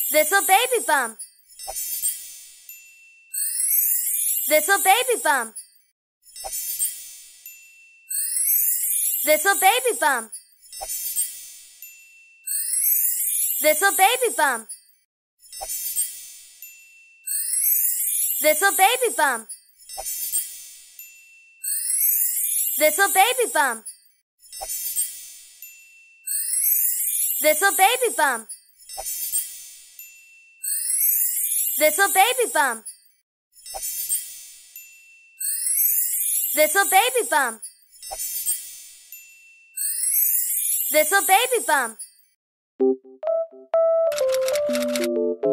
Little baby bum. Little baby bum. Little baby bum. Little baby bum. Little baby bum. Little baby bum. Little baby bum. Little baby bum. Little baby bum. Little baby bum.